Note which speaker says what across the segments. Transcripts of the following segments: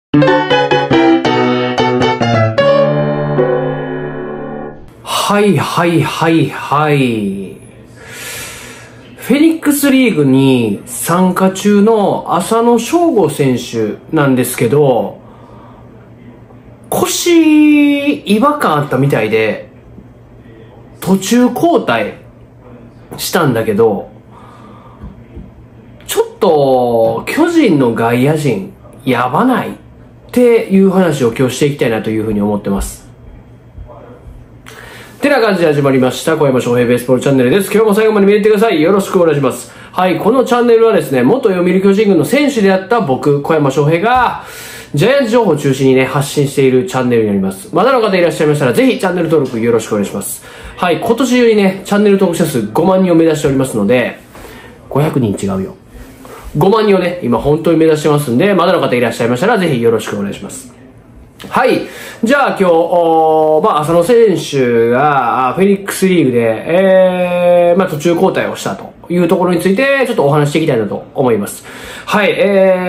Speaker 1: はいはいはいはい。フェニックスリーグに参加中の浅野翔吾選手なんですけど、腰違和感あったみたいで、途中交代したんだけど、ちょっと巨人の外野陣やばないっていう話を今日していきたいなというふうに思ってます。てな感じで始まりました小山翔平ベースボールチャンネルです。今日も最後まで見てください。よろしくお願いします。はい、このチャンネルはですね、元読売巨人軍の選手であった僕小山翔平がジャイアンツ情報を中心にね発信しているチャンネルになります。まだの方いらっしゃいましたらぜひチャンネル登録よろしくお願いします。はい、今年中にねチャンネル登録者数5万人を目指しておりますので、500人違うよ、5万人をね今本当に目指してますんで、まだの方いらっしゃいましたらぜひよろしくお願いします。はい。じゃあ今日、浅野選手がフェニックスリーグで、途中交代をしたというところについてちょっとお話していきたいなと思います。はい。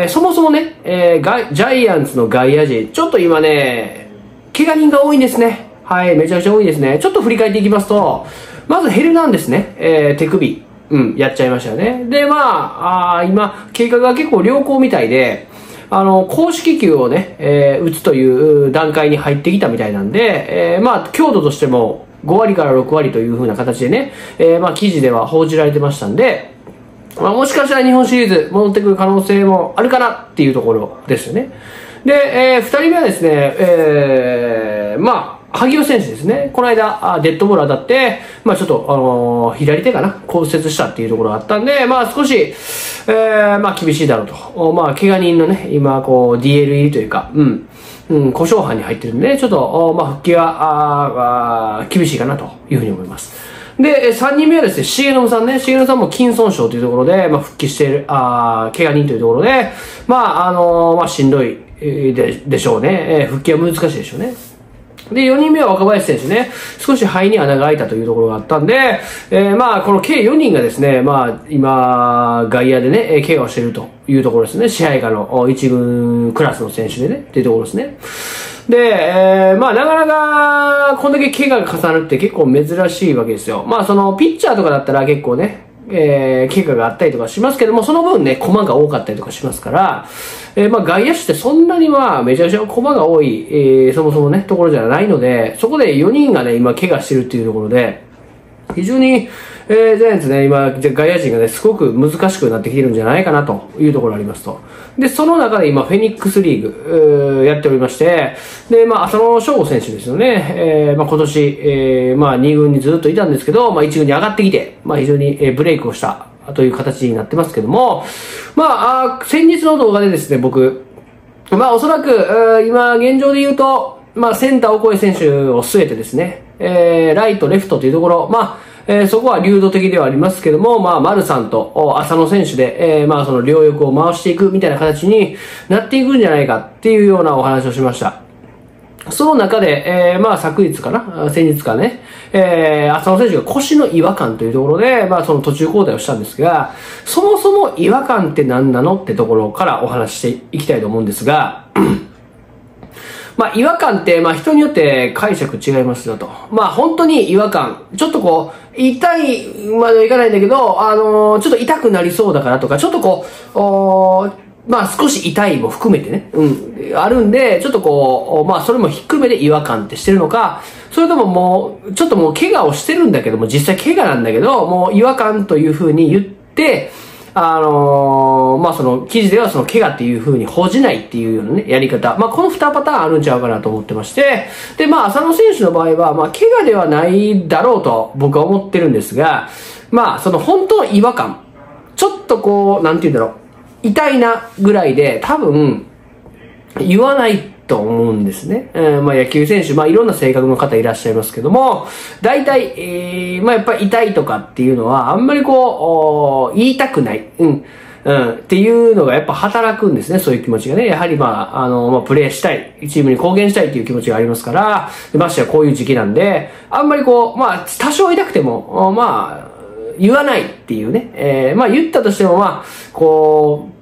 Speaker 1: そもそもね、ジャイアンツの外野陣、ちょっと今ね、怪我人が多いんですね。はい。めちゃくちゃ多いですね。ちょっと振り返っていきますと、まずヘルナンデスね、手首、やっちゃいましたよね。で、今、経過が結構良好みたいで、公式球をね、打つという段階に入ってきたみたいなんで、強度としても5割から6割という風な形でね、記事では報じられてましたんで、もしかしたら日本シリーズ戻ってくる可能性もあるかなっていうところですよね。で、2人目はですね、萩尾選手ですね。この間、デッドボール当たって、ちょっと、左手かな骨折したっていうところがあったんで、少し、厳しいだろうと。怪我人のね、今、DL 入りというか、故障班に入ってるんで、ちょっと、復帰は、厳しいかなというふうに思います。で、3人目はですね、重信さんね。重信さんも筋損傷というところで、復帰している、怪我人というところで、しんどいでしょうね。復帰は難しいでしょうね。で、4人目は若林選手ね。少し肺に穴が開いたというところがあったんで、この計4人がですね、今、外野でね、怪我をしているというところですね。支配下の一軍クラスの選手でね、っていうところですね。で、なかなか、こんだけ怪我が重なるって結構珍しいわけですよ。その、ピッチャーとかだったら結構ね、怪我があったりとかしますけども、その分ね、駒が多かったりとかしますから、外野手ってそんなにめちゃくちゃ駒が多い、そもそもね、ところじゃないので、そこで4人がね、今怪我してるっていうところで、非常に、ジャイアンツね、今、外野陣がね、すごく難しくなってきてるんじゃないかなというところがありますと。で、その中で今、フェニックスリーグ、やっておりまして、で、浅野翔吾選手ですよね。今年、2軍にずっといたんですけど、1軍に上がってきて、非常にブレイクをしたという形になってますけども、先日の動画でですね、僕、おそらく、今、現状で言うと、センターオコエ選手を据えてですね、ライト、レフトというところ、そこは流動的ではありますけども、丸さんと浅野選手で、その両翼を回していくみたいな形になっていくんじゃないかっていうようなお話をしました。その中で、昨日かな先日かね、浅野選手が腰の違和感というところで、その途中交代をしたんですが、そもそも違和感って何なのってところからお話ししていきたいと思うんですが、違和感って、人によって解釈違いますよと。本当に違和感。ちょっと痛いまではいかないんだけど、ちょっと痛くなりそうだからとか、ちょっと少し痛いも含めてね、あるんで、ちょっとそれも低めで違和感ってしてるのか、それともちょっと怪我をしてるんだけども、実際怪我なんだけど、もう違和感という風に言って、その記事ではその怪我っていう風に報じないっていうようなね、やり方。この2パターンあるんちゃうかなと思ってまして、で、浅野選手の場合は、怪我ではないだろうと僕は思ってるんですが、その本当の違和感。ちょっとなんて言うんだろう。痛いなぐらいで多分、言わないと思うんですね。野球選手、いろんな性格の方いらっしゃいますけども、大体、やっぱり痛いとかっていうのは、あんまり言いたくない。っていうのがやっぱ働くんですね、そういう気持ちがね。やはりプレーしたい、チームに貢献したいっていう気持ちがありますから、ましてやこういう時期なんで、あんまり多少痛くても、言わないっていうね。言ったとしても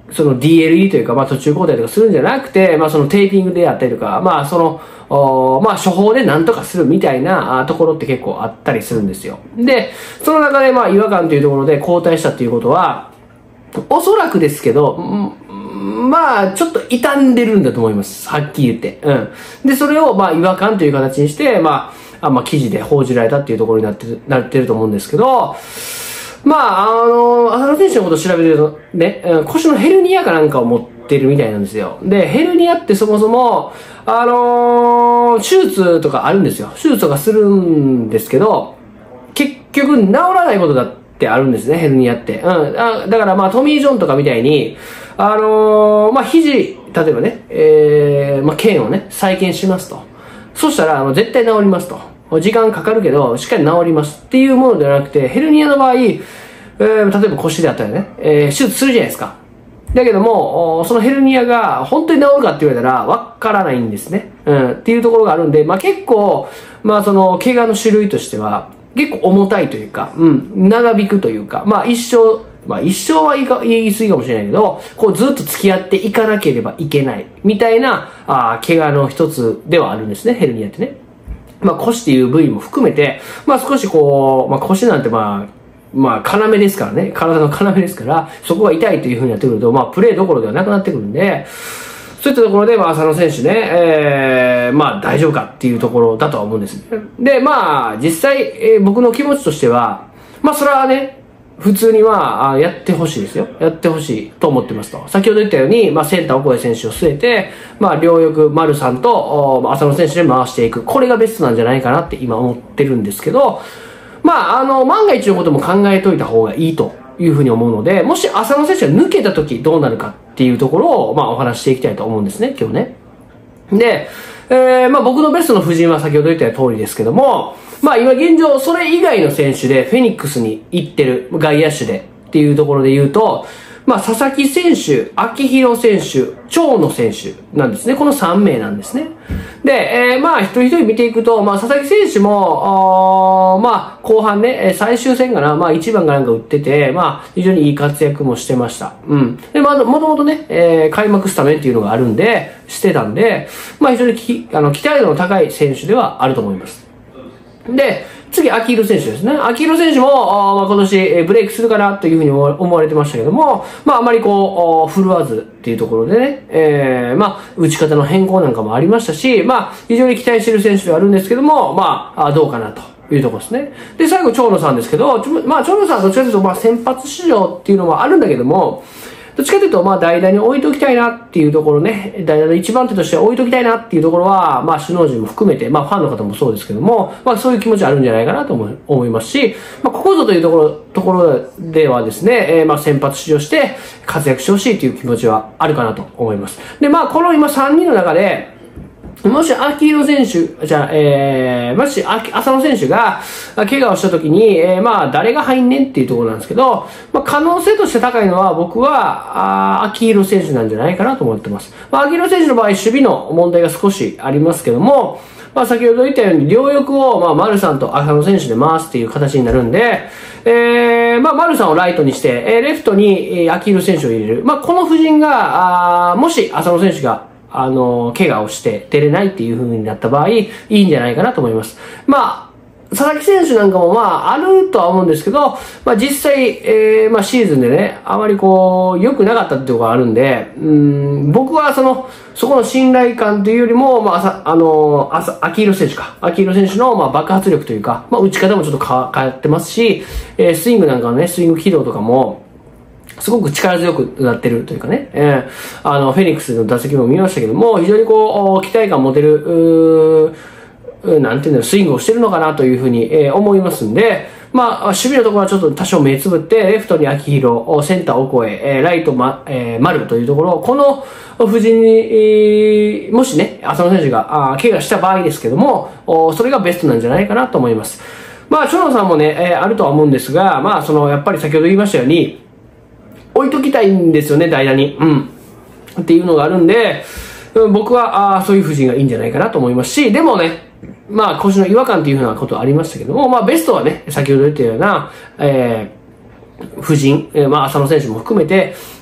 Speaker 1: その DLE というか、まあ途中交代とかするんじゃなくて、まあそのテーピングであったりとか、まあその、まあ処方で何とかするみたいなところって結構あったりするんですよ。で、その中でまあ違和感というところで交代したっていうことは、おそらくですけど、まあちょっと傷んでるんだと思います。はっきり言って。うん。で、それをまあ違和感という形にして、まあ記事で報じられたっていうところになってると思うんですけど、まあ、浅野選手のことを調べてるとね、腰のヘルニアかなんかを持ってるみたいなんですよ。で、ヘルニアってそもそも、手術とかあるんですよ。手術とかするんですけど、結局治らないことだってあるんですね、ヘルニアって。だからまあ、トミー・ジョンとかみたいに、まあ、肘、例えばね、まあ、腱をね、再建しますと。そしたら、絶対治りますと。時間かかるけど、しっかり治りますっていうものではなくて、ヘルニアの場合、例えば腰であったりね、手術するじゃないですか。だけども、そのヘルニアが本当に治るかって言われたら、わからないんですね。っていうところがあるんで、まあ結構、まあその、怪我の種類としては、結構重たいというか、長引くというか、まあ一生は言い過ぎかもしれないけど、こうずっと付き合っていかなければいけない、みたいな、怪我の一つではあるんですね、ヘルニアってね。まあ腰っていう部位も含めて、まあ少しこう、まあ腰なんてまあ要ですからね、体の要ですから、そこが痛いという風になってくると、まあプレーどころではなくなってくるんで、そういったところで、まあ浅野選手ね、まあ大丈夫かっていうところだとは思うんですね。で、まあ実際、僕の気持ちとしては、まあそれはね、普通にはやってほしいですよ。やってほしいと思ってますと。先ほど言ったように、まあセンターオコエ選手を据えて、まあ両翼丸さんと浅野選手で回していく。これがベストなんじゃないかなって今思ってるんですけど、まあ万が一のことも考えといた方がいいというふうに思うので、もし浅野選手が抜けた時どうなるかっていうところを、まあお話ししていきたいと思うんですね、今日ね。で、まあ僕のベストの布陣は先ほど言った通りですけども、まあ今現状それ以外の選手でフェニックスに行ってる外野手でっていうところで言うと、まあ佐々木選手、秋広選手、長野選手なんですね。この3名なんですね。で、まあ一人一人見ていくと、まあ佐々木選手も、まあ後半ね、最終戦かな、まあ1番かなんか打ってて、まあ非常にいい活躍もしてました。で、まあもともとね、開幕スタメンっていうのがあるんで、してたんで、まあ非常に期待度の高い選手ではあると思います。で、次、秋広選手ですね。秋広選手も、まあ、今年ブレイクするかなというふうに思われてましたけども、まあ、あまりこう、振るわずっていうところでね、まあ、打ち方の変更なんかもありましたし、まあ、非常に期待している選手ではあるんですけども、まあ、どうかなというところですね。で、最後、長野さんですけど、まあ、長野さんはどっちかというと、まあ、先発出場っていうのもあるんだけども、どっちかというと、まあ、代打に置いておきたいなっていうところね、代打の一番手として置いておきたいなっていうところは、まあ、首脳陣も含めて、まあ、ファンの方もそうですけども、まあ、そういう気持ちあるんじゃないかなと思いますし、まあ、ここぞというところではですね、まあ、先発出場して活躍してほしいという気持ちはあるかなと思います。で、まあ、この今3人の中で、もし、秋広選手、もし、浅野選手が、怪我をした時に、まあ、誰が入んねんっていうところなんですけど、まあ、可能性として高いのは、僕は、秋広選手なんじゃないかなと思ってます。まあ、秋広選手の場合、守備の問題が少しありますけども、まあ、先ほど言ったように、両翼を、まあ、丸さんと浅野選手で回すっていう形になるんで、まあ、丸さんをライトにして、レフトに、秋広選手を入れる。まあ、この布陣が、もし、浅野選手が、怪我をして出れないっていう風になった場合、いいんじゃないかなと思います。まあ、佐々木選手なんかもまあ、あるとは思うんですけど、まあ実際、まあシーズンでね、あまりこう、良くなかったっていうところがあるんで、僕はそこの信頼感というよりも、まあ、秋広選手か。秋広選手のまあ爆発力というか、まあ打ち方もちょっと変わってますし、スイングなんかのね、スイング軌道とかも、すごく力強くなってるというかね、フェニックスの打席も見ましたけども、非常にこう、期待感持てる、なんていうんだろう、スイングをしてるのかなというふうに、思いますんで、まあ、守備のところはちょっと多少目つぶって、レフトに秋広、センターオコエ、ライト、丸というところ、この布陣に、もしね、浅野選手が怪我した場合ですけども、それがベストなんじゃないかなと思います。まあ、長野さんもね、あるとは思うんですが、まあ、やっぱり先ほど言いましたように、置いときたいんですよね、代打に。っていうのがあるんで、僕は、そういう布陣がいいんじゃないかなと思いますし、でもね、まあ、腰の違和感っていうふうなことはありましたけども、まあ、ベストはね、先ほど言ったような、布陣、まあ、浅野選手も含めて、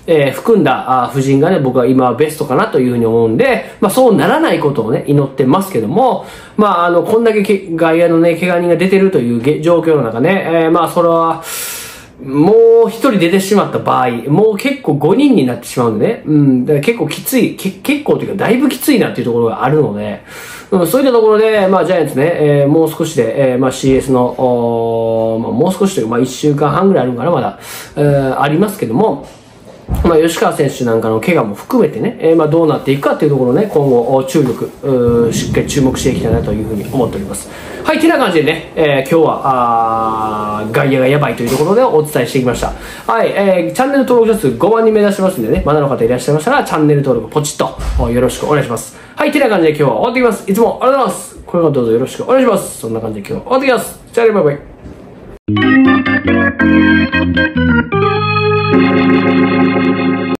Speaker 1: 含んだ布陣がね、僕は今はベストかなというふうに思うんで、そうならないことをね、祈ってますけども、こんだけ外野のね、怪我人が出てるという状況の中ね、それは、もう一人出てしまった場合、もう結構5人になってしまうんでね、だから結構きつい、結構というかだいぶきついなっていうところがあるので、そういったところで、ジャイアンツね、もう少しで、CS の、もう少しというか、1週間半ぐらいあるのかな、まだ、ありますけども、吉川選手なんかの怪我も含めてね、どうなっていくかっていうところをね、今後、しっかり注目していきたいなというふうに思っております。はい、てな感じでね、今日は、外野がやばいというところでお伝えしてきました。はい、チャンネル登録者数5万人目指してますんでね、まだの方いらっしゃいましたら、チャンネル登録ポチッとよろしくお願いします。はい、てな感じで今日は終わっていきます。いつもありがとうございます。これからどうぞよろしくお願いします。そんな感じで今日は終わっていきます。じゃあね、バイバイ。